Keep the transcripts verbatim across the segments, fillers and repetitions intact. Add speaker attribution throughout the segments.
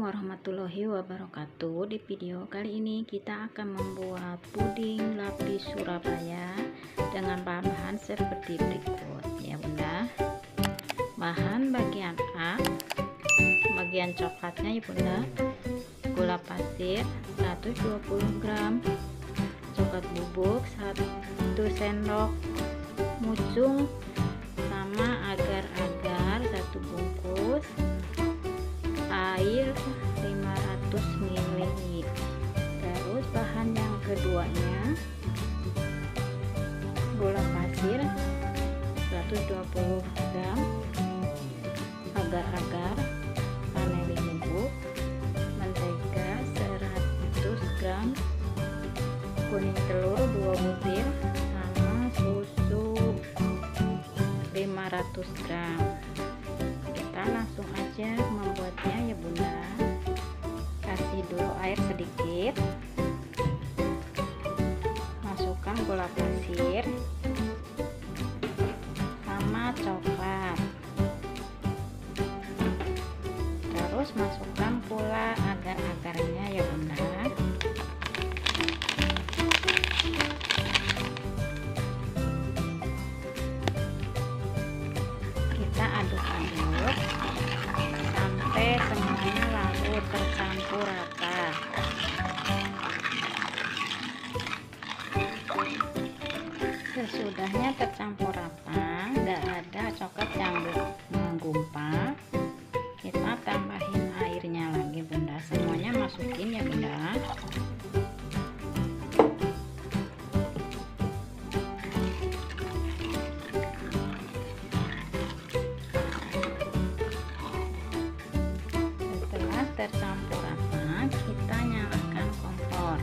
Speaker 1: Assalamualaikum warahmatullahi wabarakatuh. Di video kali ini kita akan membuat puding lapis Surabaya dengan bahan seperti berikut ya bunda. Bahan bagian A, bagian coklatnya ya bunda, gula pasir seratus dua puluh gram, coklat bubuk satu sendok, mucung sama agar-agar satu bungkus, air lima ratus mililiter. Terus bahan yang keduanya, gula pasir seratus dua puluh gram, agar-agar, vanili bubuk, mentega seratus gram, kuning telur dua butir, sama susu lima ratus gram. Kita langsung aja membuatnya ya bunda. Kasih dulu air sedikit, masukkan gula pasir sama coklat, terus masukkan pula agar-agarnya ya bunda. Kita aduk-aduk sampai semuanya lalu tercampur rata. Sesudahnya tercampur rata, nggak ada coklat yang menggumpal, kita tambahin airnya lagi bunda. Semuanya masukin ya bunda. Tercampur rata, kita nyalakan kompor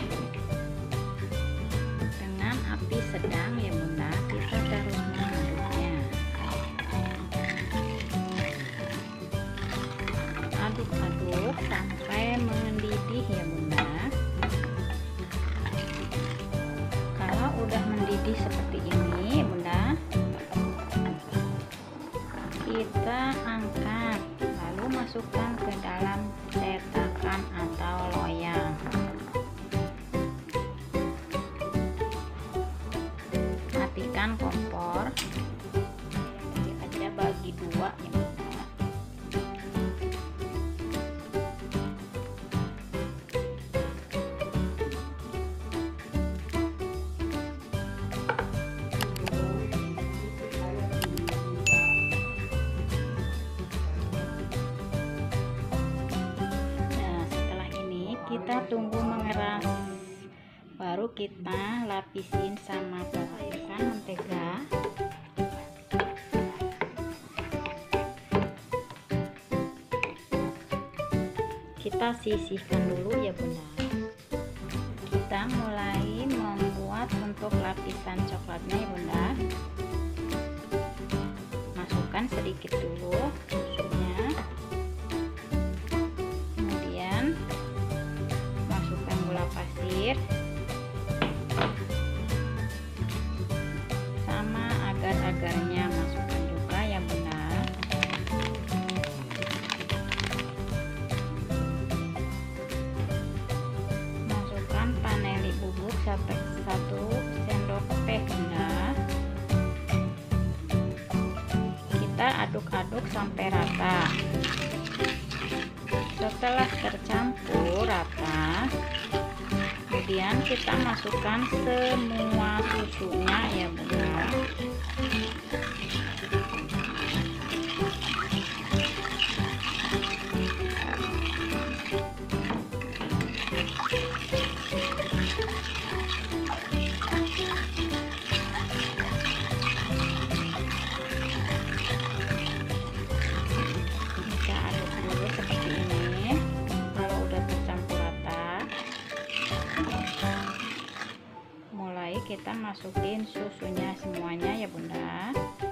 Speaker 1: dengan api sedang ya bunda. Kita terus mengaduknya, aduk-aduk sampai mendidih ya bunda. Kalau udah mendidih seperti ini bunda, kita angkat lalu masukkan ke dalam cetakan atau loyang. Matikan kompor, ini aja bagi dua ya bunda. Kita tunggu mengeras, baru kita lapisin sama pelapisan mentega. Kita sisihkan dulu ya bunda. Kita mulai membuat untuk lapisan coklatnya ya bunda. Masukkan sedikit dulu susunya, kemudian gula pasir sama agar-agarnya masukkan juga ya bunda. Masukkan vanili bubuk sampai satu sendok teh bunda. Kita aduk-aduk sampai rata. Setelah tercampur rata, kemudian kita masukkan semua susunya ya bunda. Kita aduk dulu seperti ini. Kalau udah tercampur rata, mulai kita masukin susunya semuanya ya bunda.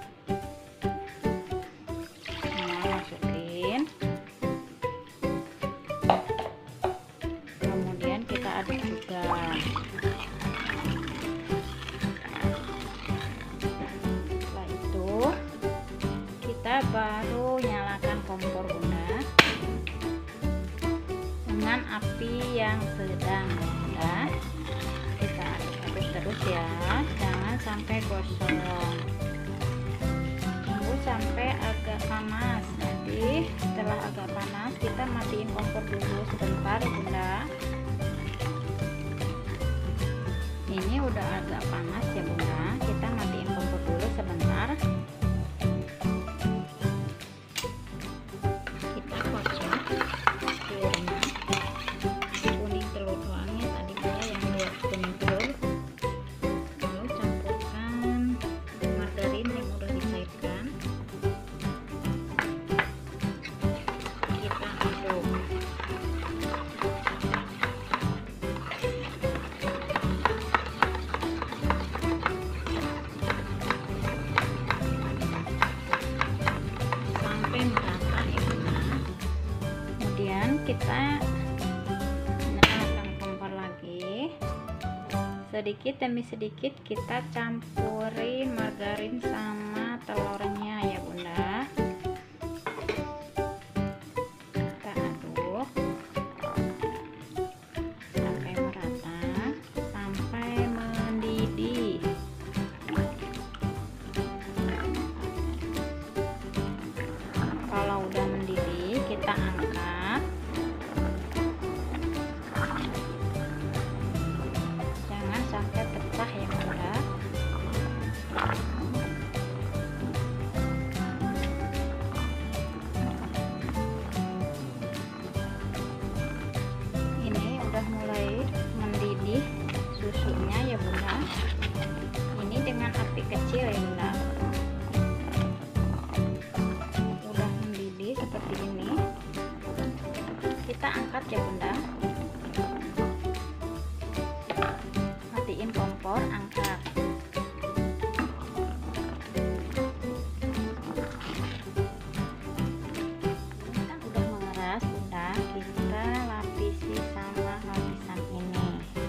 Speaker 1: Semua masukin, kemudian kita aduk juga. Setelah itu kita baru nyalakan kompor bunda. kosong. Tunggu sampai agak panas. Nanti setelah agak panas kita matiin kompor dulu sebentar ya bunda. Ini udah agak panas ya bunda, kita matiin kompor dulu sebentar. Kita kocok telurnya, kuning telur doangnya tadi bunda, yang dua kuning telur. Lalu campurkan margarin yang udah dicairkan. Kita aduk. Merata ya bunda. Kemudian kita nyalakan kompor lagi, sedikit demi sedikit kita campurin margarin sama telurnya ya bunda. Kita aduk sampai merata, sampai mendidih. Kalau udah mendidih kita angkat, jangan sampai pecah ya bunda. Ini udah mulai mendidih susunya ya bunda. Ini dengan api kecil ya bunda. Seperti ini, kita angkat ya bunda, matiin kompor, angkat. Kita udah mengeras bunda, kita lapisi sama lapisan ini.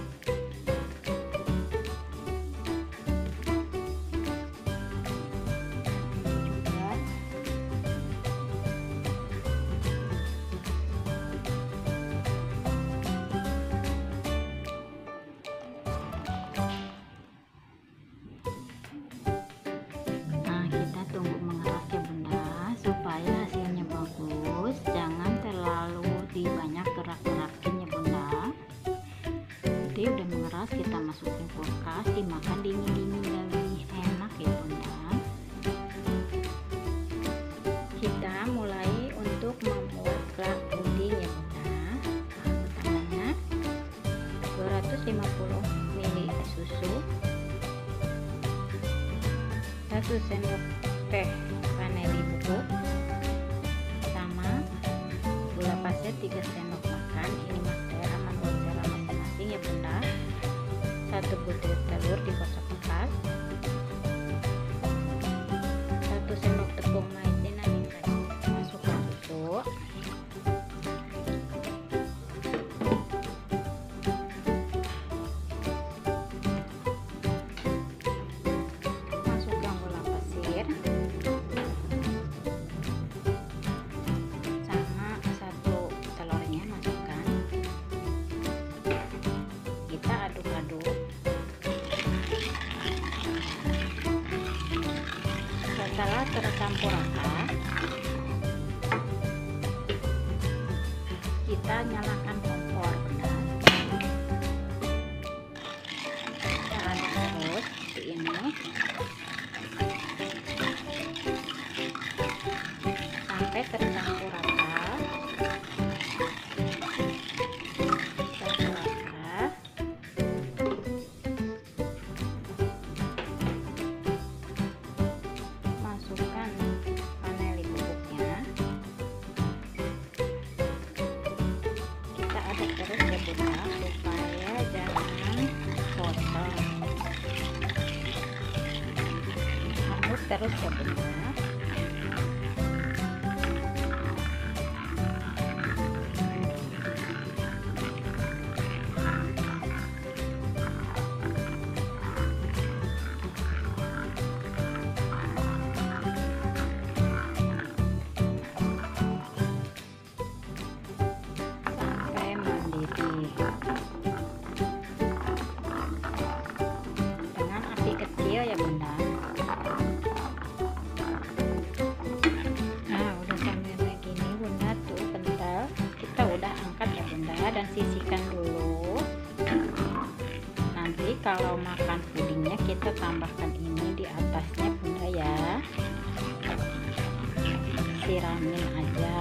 Speaker 1: Tunggu mengeras ya bunda, supaya hasilnya bagus. Jangan terlalu di banyak gerak-gerakin ya bunda. Jadi udah mengeras, kita masukin kulkas, dimakan dingin-dingin lebih enak ya bunda. Kita mulai untuk membuat kerak puding ya bunda. Pertamanya dua ratus lima puluh mililiter susu, satu sendok teh vanili bubuk, sama gula pasir tiga sendok makan. Ini mas selera menurut selera masing-masing ya bunda. Satu butir telur dikocok keras, satu sendok tepung maizena dikasih, masukkan susu, masukkan gula pasir, setelah tercampur rata, kita nyalakan kompor bunda. Kita aduk terus seperti ini sampai tercampur rata. Terus ya bunda, supaya jangan kotor. Aduk terus ya bunda. Dengan api kecil ya bunda. Nah udah sampai begini bunda tuh kental, kita udah angkat ya bunda dan sisihkan dulu. Nanti kalau makan pudingnya kita tambahkan ini di atasnya bunda ya, siramin aja.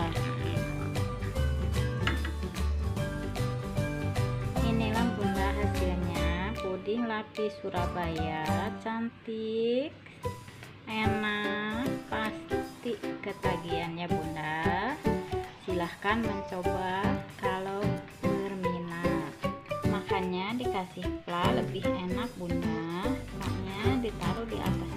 Speaker 1: Inilah bunda hasilnya, puding lapis Surabaya, cantik, enak, pasti ketagihannya bunda. Silahkan mencoba kalau berminat. Makannya dikasih pla lebih enak bunda, makanya ditaruh di atas